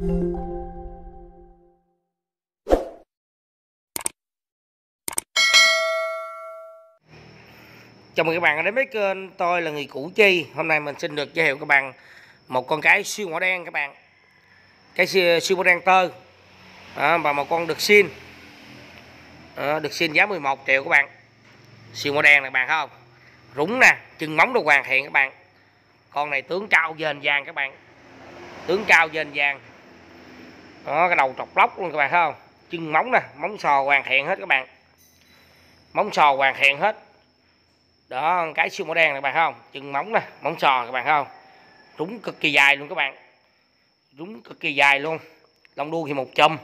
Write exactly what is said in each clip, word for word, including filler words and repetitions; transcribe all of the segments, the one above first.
Chào mừng các bạn đến với kênh tôi là người Củ Chi. Hôm nay mình xin được giới thiệu các bạn một con cái siêu mỏ đen các bạn. Cái siêu, siêu mỏ đen tơ à, và một con đực xin à, đực xin giá mười một triệu các bạn. Siêu mỏ đen này các bạn thấy không? Rúng nè, chân móng đồ hoàn thiện các bạn. Con này tướng cao dền vàng các bạn. Tướng cao dền vàng. Đó, cái đầu trọc lóc luôn các bạn thấy không? Chân móng nè, móng sò hoàn thiện hết các bạn. Móng sò hoàn thiện hết. Đó, cái siêu mỏ đen này các bạn thấy không? Chân móng nè, móng sò các bạn thấy không? Rúng cực kỳ dài luôn các bạn. Rúng cực kỳ dài luôn. Lông đuôi thì một chùm.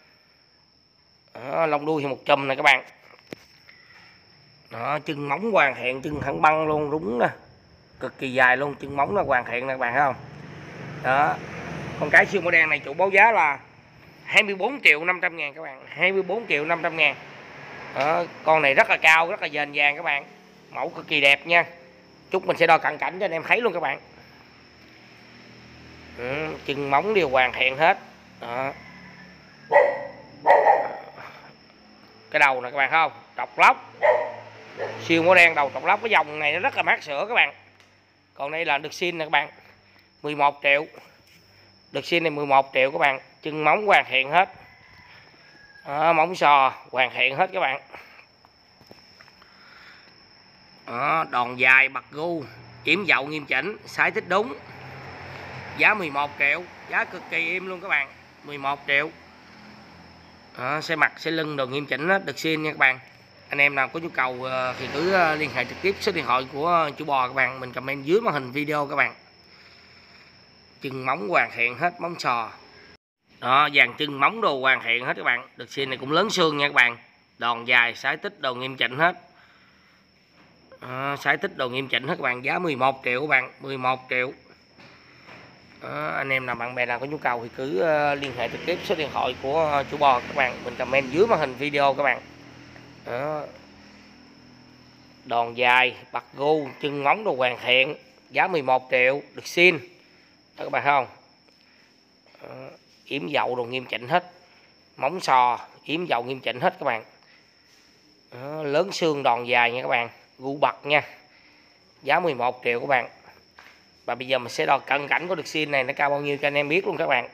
Đó, lông đuôi thì một chùm này các bạn. Đó, chân móng hoàn thiện, chân thẳng băng luôn, rúng nè. Cực kỳ dài luôn, chân móng nó hoàn thiện nè các bạn thấy không? Đó. Con cái siêu mỏ đen này chủ báo giá là hai mươi bốn triệu năm trăm ngàn các bạn, hai mươi bốn triệu năm trăm ngàn. Đó, con này rất là cao, rất là dền vàng các bạn. Mẫu cực kỳ đẹp nha. Chút mình sẽ đo cận cảnh cho anh em thấy luôn các bạn. Ừ, chân móng đều hoàn thiện hết. Đó. Cái đầu này các bạn thấy không? Trọc lóc. Siêu mỏ đen đầu trọc lóc, cái dòng này nó rất là mát sữa các bạn. Còn đây là đực xin nè các bạn, mười một triệu. Đực xin này mười một triệu các bạn. Chân móng hoàn thiện hết. Đó, móng sò hoàn thiện hết các bạn. Đó, đòn dài bạc gu, yếm dậu nghiêm chỉnh, sái thích đúng. Giá mười một triệu, giá cực kỳ im luôn các bạn, mười một triệu. Đó, xe mặt xe lưng đồ nghiêm chỉnh hết, đực xin nha các bạn. Anh em nào có nhu cầu thì cứ liên hệ trực tiếp số điện thoại của chủ bò các bạn, mình comment dưới màn hình video các bạn. Chân móng hoàn thiện hết, móng sò. Đó, dàn chân móng đồ hoàn thiện hết các bạn. Đực xin này cũng lớn xương nha các bạn. Đòn dài, sái tích đồ nghiêm chỉnh hết. À, sái tích đồ nghiêm chỉnh hết các bạn, giá mười một triệu các bạn, mười một triệu. Đó, anh em nào bạn bè nào có nhu cầu thì cứ uh, liên hệ trực tiếp số điện thoại của uh, chủ bò các bạn, mình comment dưới màn hình video các bạn. Đó. Đòn dài, bạc gu, chân móng đồ hoàn thiện, giá mười một triệu, được xin. Đó các bạn thấy không? Đó. Yếm dậu đồ nghiêm chỉnh hết, móng sò yếm dậu nghiêm chỉnh hết các bạn. Đó. Lớn xương đòn dài nha các bạn, gu bạc nha, giá mười một triệu các bạn. Và bây giờ mình sẽ đo cận cảnh của đực xin này nó cao bao nhiêu cho anh em biết luôn các bạn.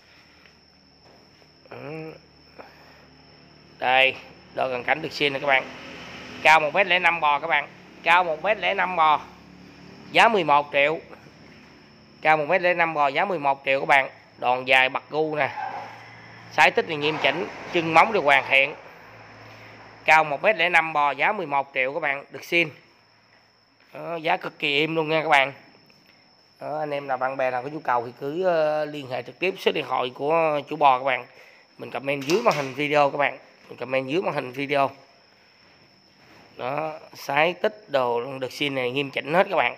Đây, đo cận cảnh đực xin này các bạn. Cao một mét lẻ năm bò các bạn, cao một mét lẻ năm bò, giá mười một triệu. Cao một mét lẻ năm bò, giá mười một triệu các bạn. Đòn dài bạc gu nè, sái tích này nghiêm chỉnh, chân móng đều hoàn thiện. Cao một mét lẻ năm bò, giá mười một triệu các bạn, đực xin. Đó, giá cực kỳ im luôn nha các bạn. Đó, anh em nào bạn bè nào có nhu cầu thì cứ uh, liên hệ trực tiếp số điện thoại của chủ bò các bạn, mình comment dưới màn hình video các bạn, mình comment dưới màn hình video. Đó, sái tích đồ đực xin này nghiêm chỉnh hết các bạn.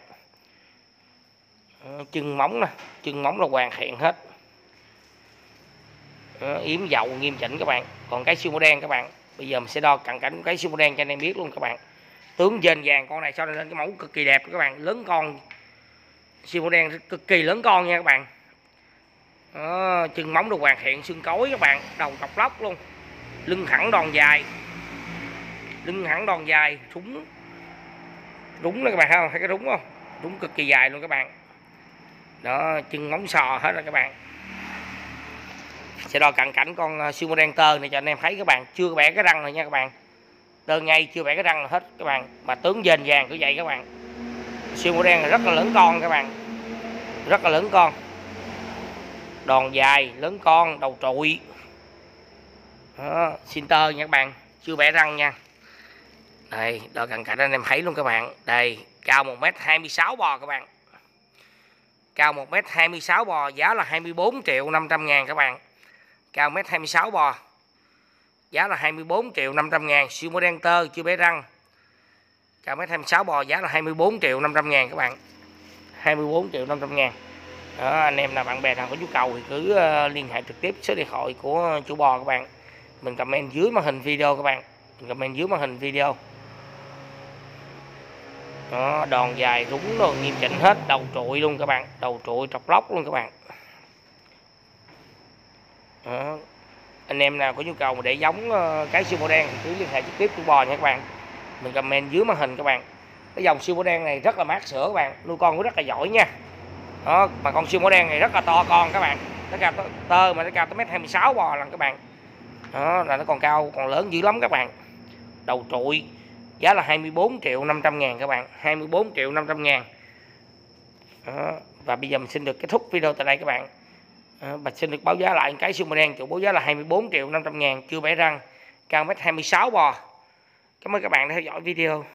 Đó, chân móng nè, chân móng là hoàn thiện hết. Đó, yếm dậu nghiêm chỉnh các bạn. Còn cái siêu mỏ đen các bạn, bây giờ mình sẽ đo cận cảnh cái siêu mỏ đen cho anh em biết luôn các bạn. Tướng dền vàng, con này sau này lên cái mẫu cực kỳ đẹp các bạn, lớn con. Siêu mỏ đen cực kỳ lớn con nha các bạn. Đó, chân móng được hoàn thiện, xương cối các bạn, đầu cọc lóc luôn, lưng thẳng đòn dài, lưng thẳng đòn dài, súng rúng đó các bạn thấy không? Thấy cái rúng không? Rúng cực kỳ dài luôn các bạn. Đó, chân móng sò hết rồi các bạn. Sẽ đo cận cảnh con siêu mỏ đen tơ này cho anh em thấy các bạn, chưa bẻ cái răng rồi nha các bạn. Tơ ngay chưa bẻ cái răng hết các bạn, mà tướng dền vàng cứ vậy các bạn. Siêu mỏ đen là rất là lớn con các bạn, rất là lớn con. Đòn dài, lớn con, đầu trụi. Đó, xin tơ nha các bạn, chưa bẻ răng nha. Đây, đo cận cảnh anh em thấy luôn các bạn. Đây, cao một mét hai mươi sáu bò các bạn. Cao một mét hai mươi sáu bò, giá là hai mươi bốn triệu năm trăm ngàn các bạn. Cao một mét hai mươi sáu bò, giá là hai mươi bốn triệu năm trăm ngàn. Siêu mỏ đen tơ chưa bẻ răng, cao một mét hai mươi sáu bò, giá là hai mươi bốn triệu năm trăm ngàn các bạn, hai mươi bốn triệu năm trăm ngàn. Đó, anh em nào bạn bè nào có nhu cầu thì cứ uh, liên hệ trực tiếp số điện thoại của chủ bò các bạn, mình comment dưới màn hình video các bạn, mình comment dưới màn hình video. Đó, đòn dài rúng đồ nghiêm chỉnh hết, đầu trụi luôn các bạn, đầu trụi trọc lóc luôn các bạn. Đó. Anh em nào có nhu cầu mà để giống ờ, cái siêu màu đen thì cứ liên hệ trực tiếp chủ bò nha các bạn, mình comment dưới màn hình các bạn. Cái dòng siêu màu đen này rất là mát sữa các bạn, nuôi con cũng rất là giỏi nha. Đó, mà con siêu màu đen này rất là to con các bạn, nó cao tơ mà nó cao tới mét hai mươi sáu bò lần các bạn. Đó là nó còn cao còn lớn dữ lắm các bạn. Đầu trụi, giá là hai mươi bốn triệu năm trăm ngàn các bạn, hai mươi bốn triệu năm trăm ngàn. Đó. Và bây giờ mình xin được kết thúc video tại đây các bạn. Đó. Và xin được báo giá lại cái siêu màu đen chủ báo giá là hai mươi bốn triệu năm trăm ngàn, chưa bẻ răng, cao mét hai mươi sáu bò. Cảm ơn các bạn đã theo dõi video.